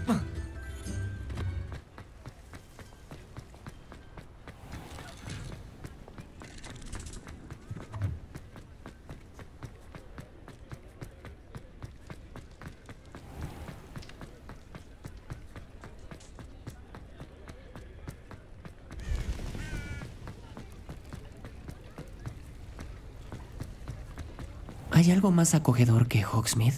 ¿Hay algo más acogedor que Hogsmeade?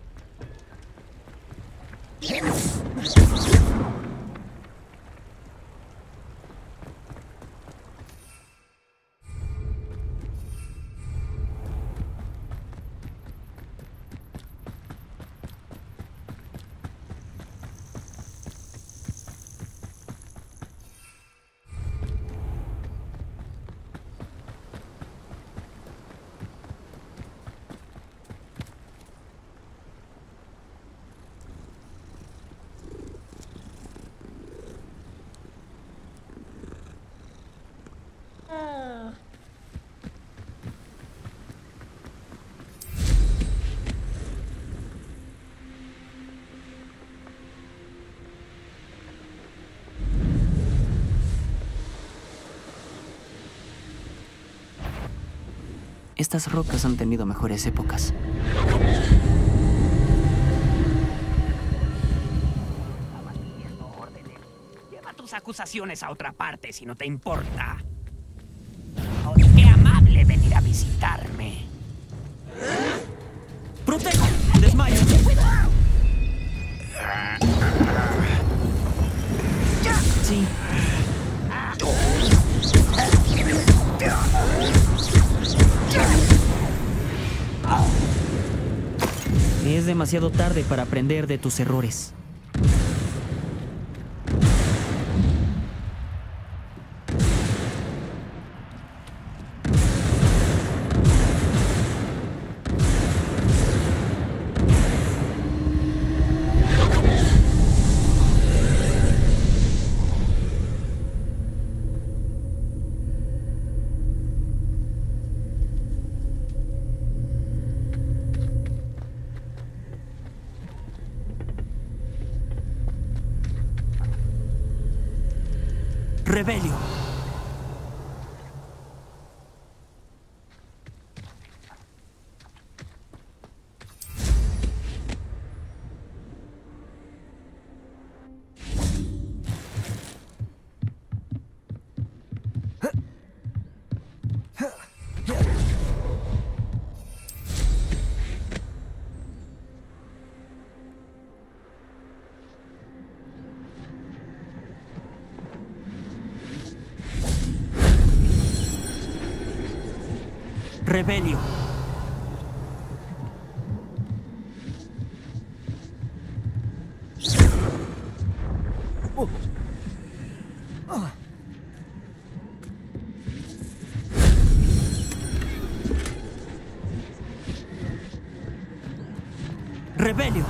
Estas rocas han tenido mejores épocas. Lleva tus acusaciones a otra parte si no te importa. Oh, qué amable venir a visitarme. ¡Protejo! ¡Desmayo! Sí. Es demasiado tarde para aprender de tus errores. Rebelio. Rebelio. Rebelio.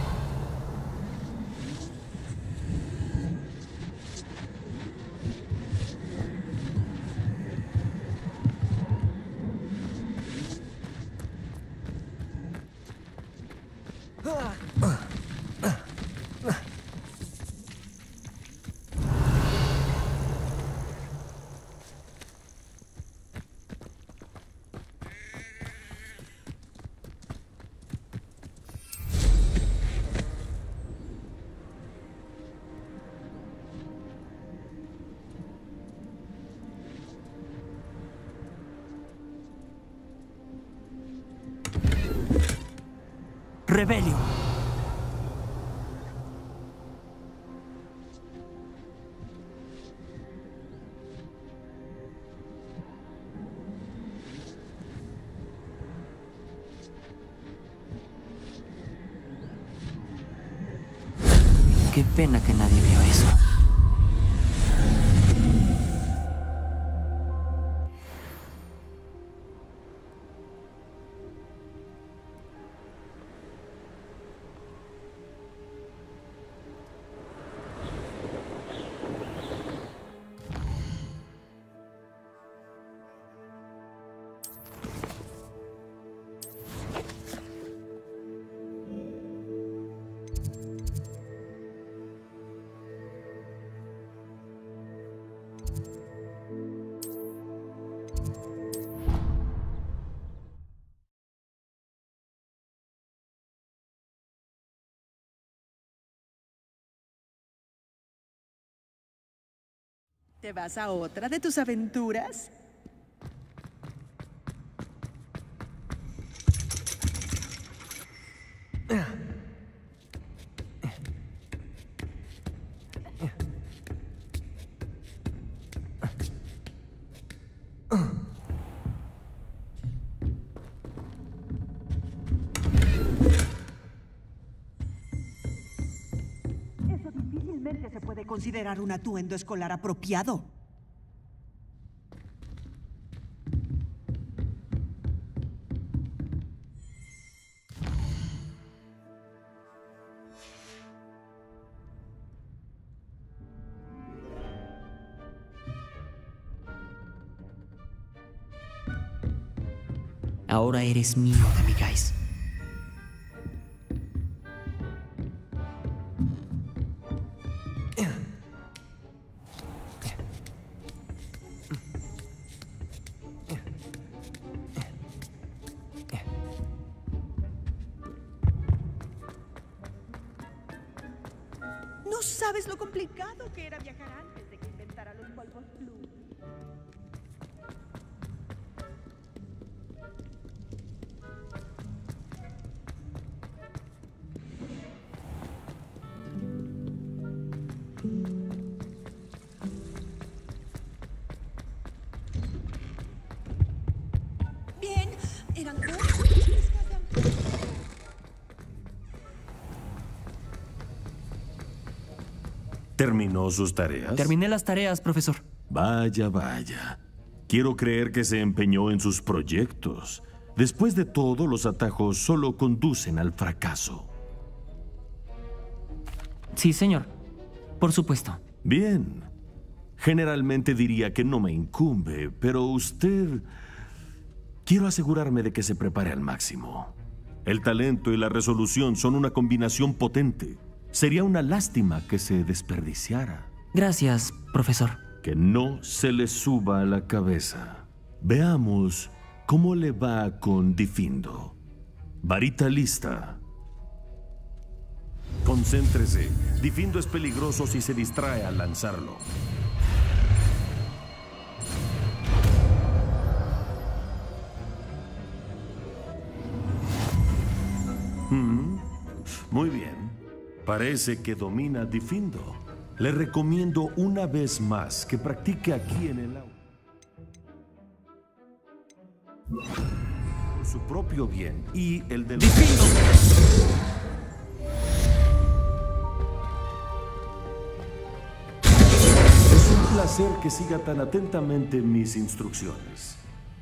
Rebelio. Qué pena que nadie vio eso. ¿Te vas a otra de tus aventuras? Eso difícilmente se puede considerar un atuendo escolar apropiado. Ahora eres mío, Demiguise. No sabes lo complicado que era viajar antes de que inventara los polvos Blue. Bien, eran dos pescas de amor. ¿Terminó sus tareas? Terminé las tareas, profesor. Vaya, vaya. Quiero creer que se empeñó en sus proyectos. Después de todo, los atajos solo conducen al fracaso. Sí, señor. Por supuesto. Bien. Generalmente diría que no me incumbe, pero usted... Quiero asegurarme de que se prepare al máximo. El talento y la resolución son una combinación potente. Sería una lástima que se desperdiciara. Gracias, profesor. Que no se le suba a la cabeza. Veamos cómo le va con Difindo. Varita lista. Concéntrese. Difindo es peligroso si se distrae al lanzarlo. Muy bien. Parece que domina Difindo. Le recomiendo una vez más que practique aquí en el aula. Por su propio bien y el del... ¡Difindo! Es un placer que siga tan atentamente mis instrucciones.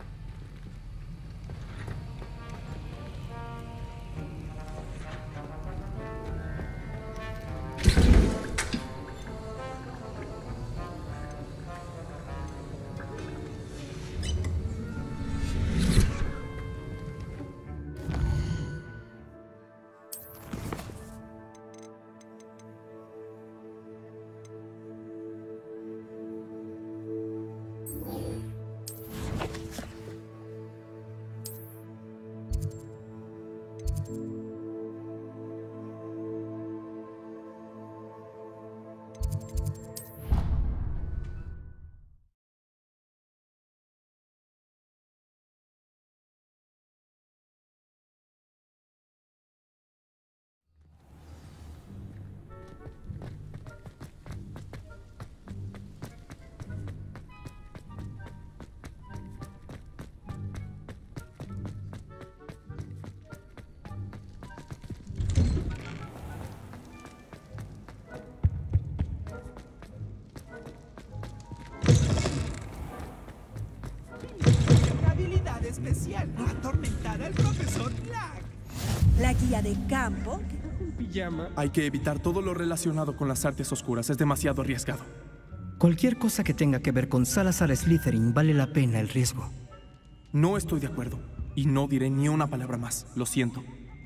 Habilidad especial. Atormentar al profesor Black. La guía de campo. Pijama. Hay que evitar todo lo relacionado con las artes oscuras. Es demasiado arriesgado. Cualquier cosa que tenga que ver con Salazar Slytherin vale la pena el riesgo. No estoy de acuerdo. Y no diré ni una palabra más. Lo siento.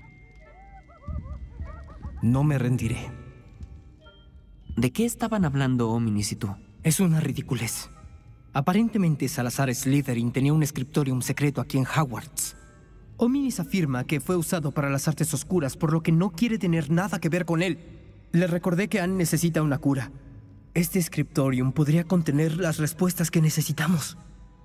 No me rendiré. ¿De qué estaban hablando Ominis y tú? Es una ridiculez. Aparentemente Salazar Slytherin tenía un scriptorium secreto aquí en Hogwarts. Ominis afirma que fue usado para las artes oscuras, por lo que no quiere tener nada que ver con él. Le recordé que Anne necesita una cura. Este scriptorium podría contener las respuestas que necesitamos.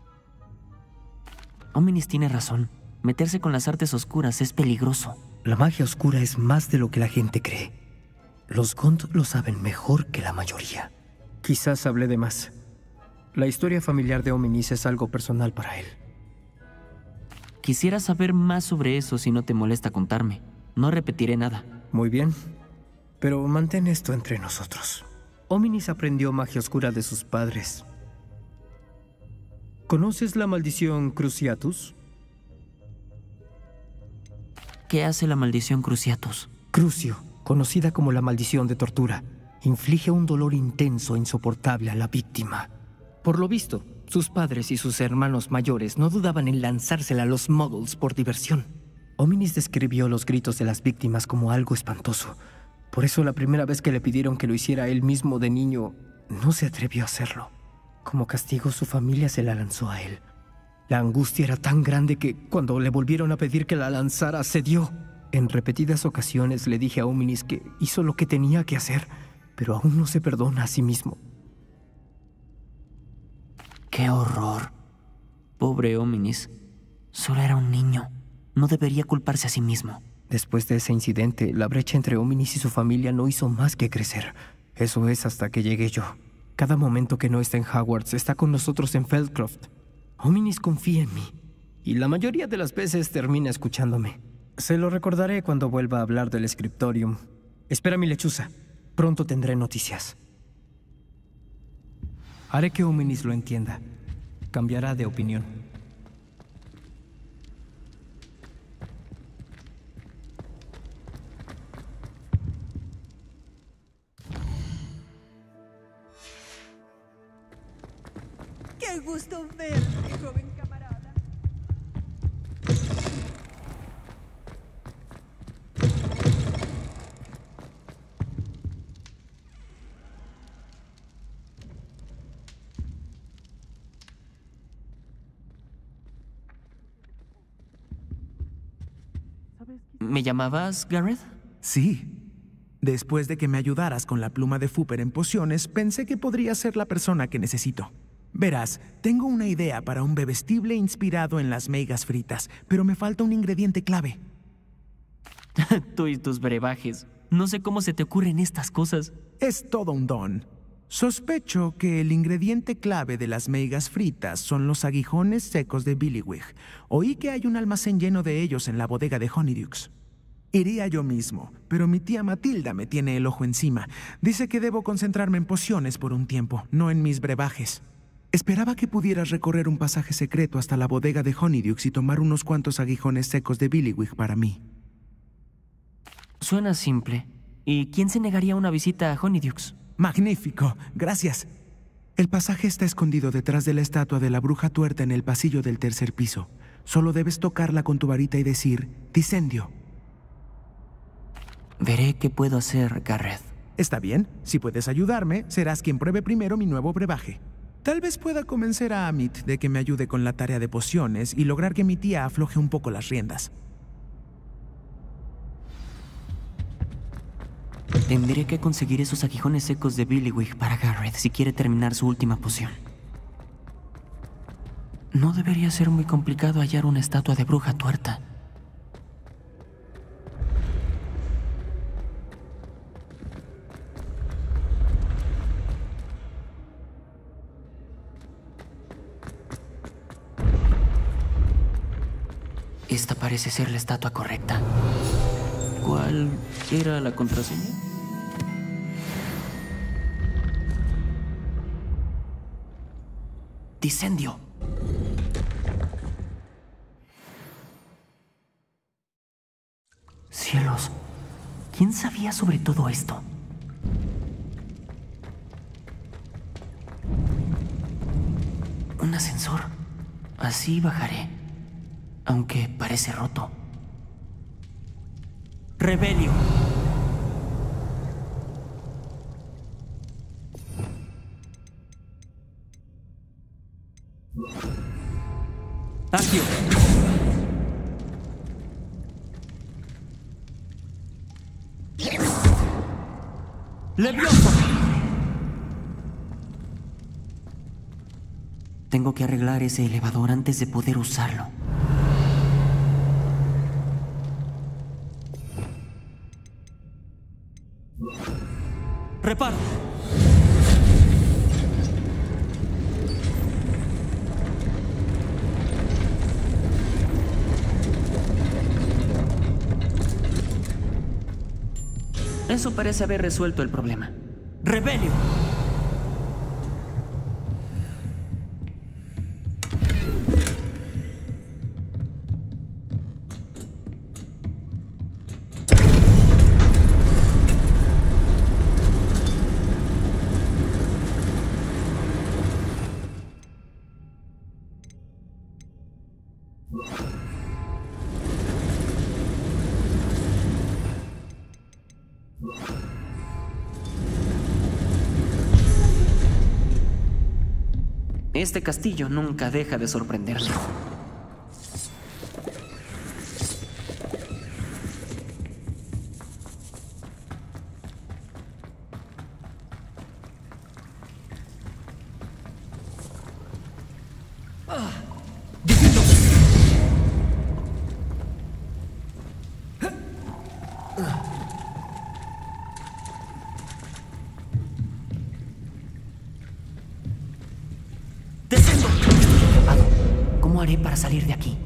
Ominis tiene razón. Meterse con las artes oscuras es peligroso. La magia oscura es más de lo que la gente cree. Los Gond lo saben mejor que la mayoría. Quizás hablé de más. La historia familiar de Ominis es algo personal para él. Quisiera saber más sobre eso si no te molesta contarme. No repetiré nada. Muy bien, pero mantén esto entre nosotros. Ominis aprendió magia oscura de sus padres. ¿Conoces la maldición Cruciatus? ¿Qué hace la maldición Cruciatus? Crucio, conocida como la maldición de tortura, inflige un dolor intenso e insoportable a la víctima. Por lo visto, sus padres y sus hermanos mayores no dudaban en lanzársela a los Muggles por diversión. Ominis describió los gritos de las víctimas como algo espantoso. Por eso la primera vez que le pidieron que lo hiciera él mismo de niño, no se atrevió a hacerlo. Como castigo, su familia se la lanzó a él. La angustia era tan grande que, cuando le volvieron a pedir que la lanzara, cedió. En repetidas ocasiones le dije a Ominis que hizo lo que tenía que hacer, pero aún no se perdona a sí mismo. ¡Qué horror! Pobre Ominis. Solo era un niño. No debería culparse a sí mismo. Después de ese incidente, la brecha entre Ominis y su familia no hizo más que crecer. Eso es hasta que llegué yo. Cada momento que no está en Hogwarts está con nosotros en Feldcroft. Ominis confía en mí, y la mayoría de las veces termina escuchándome. Se lo recordaré cuando vuelva a hablar del scriptorium. Espera mi lechuza. Pronto tendré noticias. Haré que Ominis lo entienda. Cambiará de opinión. ¡Qué gusto verte, joven camarada! ¿Me llamabas, Gareth? Sí. Después de que me ayudaras con la pluma de Fooper en pociones, pensé que podría ser la persona que necesito. Verás, tengo una idea para un bebestible inspirado en las meigas fritas, pero me falta un ingrediente clave. Tú y tus brebajes. No sé cómo se te ocurren estas cosas. Es todo un don. Sospecho que el ingrediente clave de las meigas fritas son los aguijones secos de Billywig. Oí que hay un almacén lleno de ellos en la bodega de Honeydukes. Iría yo mismo, pero mi tía Matilda me tiene el ojo encima. Dice que debo concentrarme en pociones por un tiempo, no en mis brebajes. Esperaba que pudieras recorrer un pasaje secreto hasta la bodega de Honeydukes y tomar unos cuantos aguijones secos de Billywig para mí. Suena simple. ¿Y quién se negaría a una visita a Honeydukes? ¡Magnífico! Gracias. El pasaje está escondido detrás de la estatua de la bruja tuerta en el pasillo del tercer piso. Solo debes tocarla con tu varita y decir «Dicendio». Veré qué puedo hacer, Gareth. Está bien. Si puedes ayudarme, serás quien pruebe primero mi nuevo brebaje. Tal vez pueda convencer a Amit de que me ayude con la tarea de pociones y lograr que mi tía afloje un poco las riendas. Tendré que conseguir esos aguijones secos de Billywig para Gareth si quiere terminar su última poción. No debería ser muy complicado hallar una estatua de bruja tuerta. Esta parece ser la estatua correcta. ¿Cuál era la contraseña? Dicendio. Cielos, ¿quién sabía sobre todo esto? Un ascensor. Así bajaré. Aunque parece roto. Rebelio. Accio. Levioso. tengo que arreglar ese elevador antes de poder usarlo. ¡Reparo! Eso parece haber resuelto el problema. ¡Rebelio! Este castillo nunca deja de sorprenderme. ¡Descendo! Estoy atrapado. ¿Cómo haré para salir de aquí?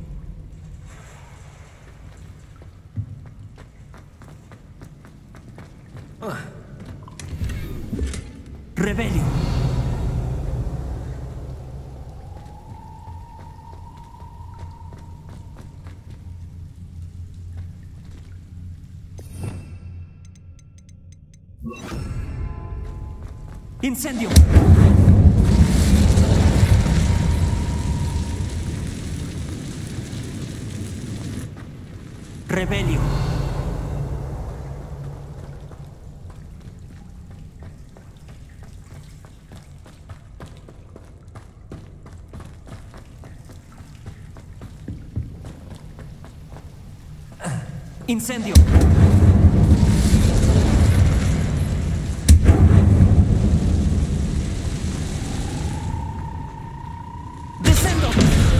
¡Rebelio! ¡Incendio! ¡Rebelio! ¡Incendio! ¡Descendo!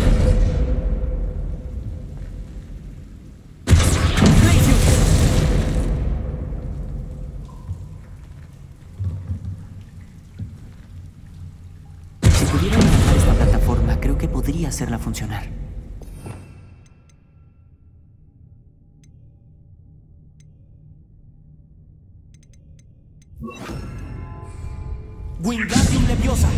Si pudiera manejar esta plataforma, creo que podría hacerla funcionar. ¡Wingardium Leviosa!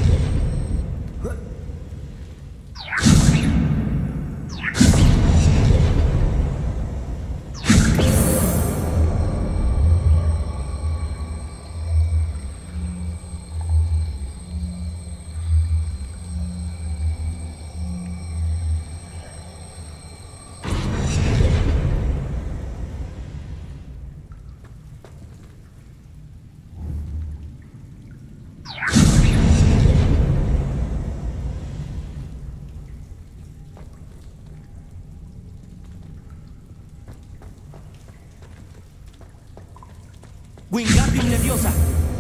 ¡Wingardium Leviosa!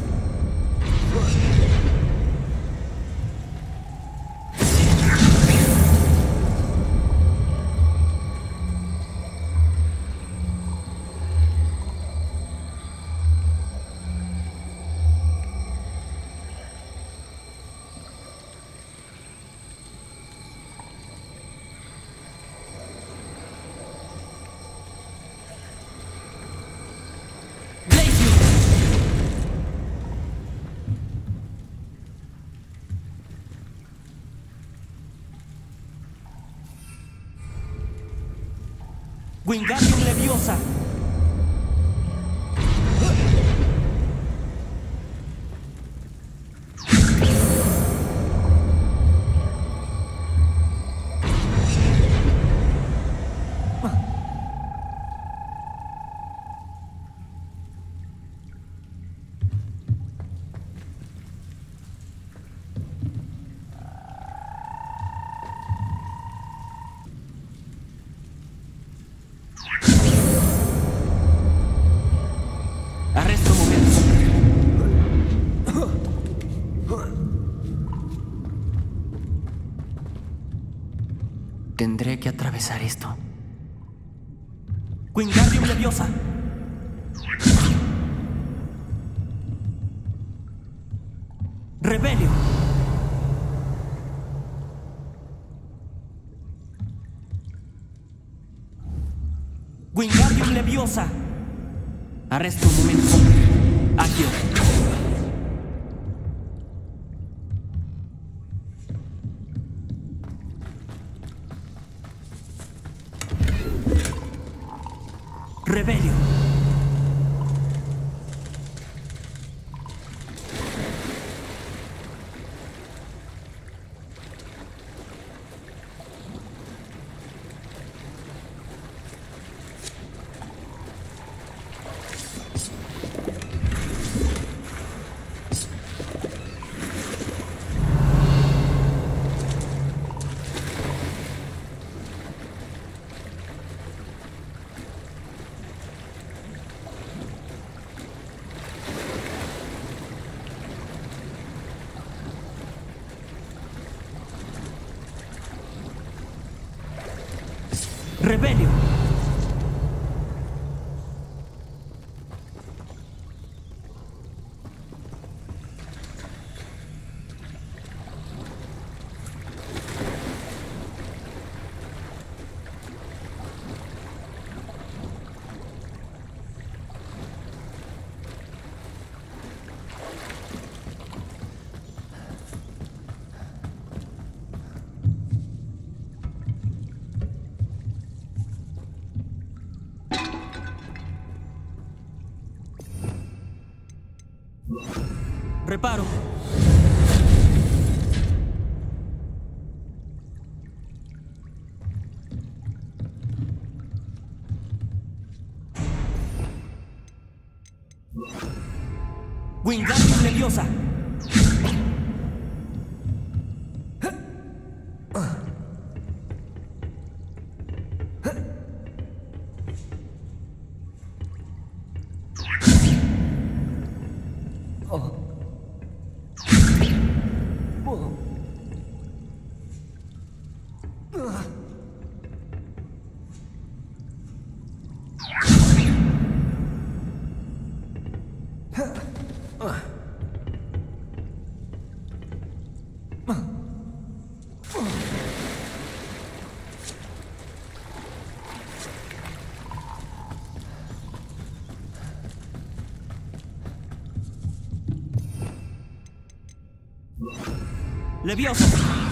¡Wingardium Leviosa! que atravesar esto. Wingardium Leviosa. Rebelio. Wingardium Leviosa. Arresto un momento. Accio. Rebelio. Rebelio. Reparo. Wingardium Leviosa. Leviosa.